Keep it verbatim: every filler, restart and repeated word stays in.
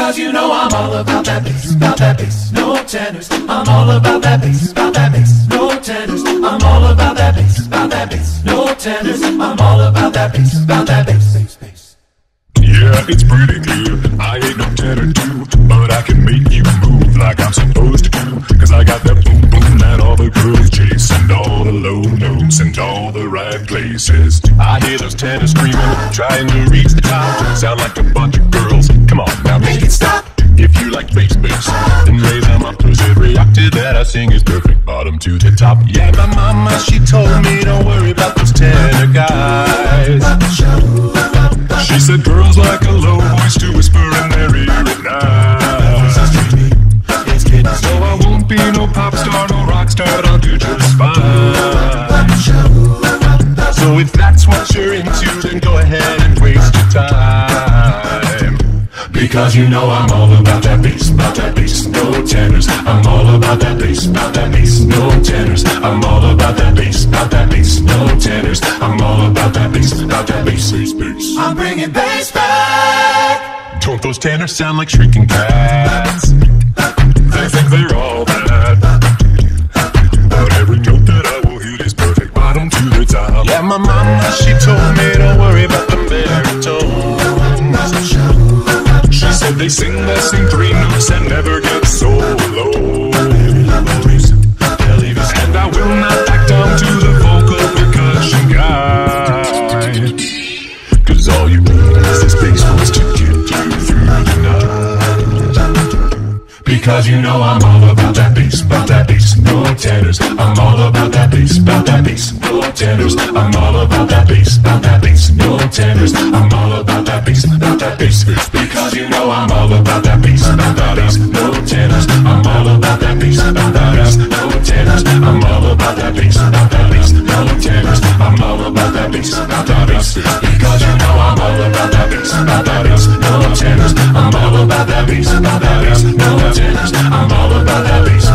Because you know I'm all about that bass, about that bass, no tenors. I'm all about that bass, about that bass, no tenors. I'm all about that bass, about that bass, no tenors. I'm all about that bass, about that bass, bass, bass. Yeah, it's pretty clear, I ain't no tenor too, but I can make you move like I'm supposed to do. Cause I got that boom boom that all the girls chase, and all the low notes and all the right places. I hear those tenors screaming, trying to reach the top. Sound like a bunch of girls, come on now make it stop. If you like bass bass, then raise them up, cause every octave that I sing is perfect, bottom to the top. Yeah, my mama, she told me don't worry about those tenor guys. She said girls like a low voice to whisper in their ear at night. So I won't be no pop star, no rock star, but I'll do just fine. So if that's what you're into, then go ahead and waste your time. Because you know I'm all about that bass, about that bass, no tenors. I'm all about that bass, about that bass, no tenors. I'm all about that bass, about that bass, no tenors. I'm all about that bass, about that bass, bass, bass. I'm bringing bass back. Don't those tenors sound like shrieking cats? They think they're all bad, but every note that I will hit is perfect, bottom to the top. Yeah, my mama, she told me don't worry about the baritones. She said they sing, they sing three notes and never get so low. And I will not back down to the vocal percussion guy. Cause all you need is this bass voice to get you through the night. Because you know I'm all about that bass, about that bass, no tenors. I'm all about that bass, about that bass, no tenors. I'm all about that bass, about that bass, no tenors. I'm all about that bass, about that bass, bass. Because you know I'm all about that bass, about that bass, no tenors. I'm all about that bass, about that bass, no tenors. I'm all about that bass, about that bass, no tenors. I'm all about that bass, about that bass. Because you know I'm all about that bass, about that bass, no tenors. I'm all about that bass, about that bass, no tenors. I'm all about that bass.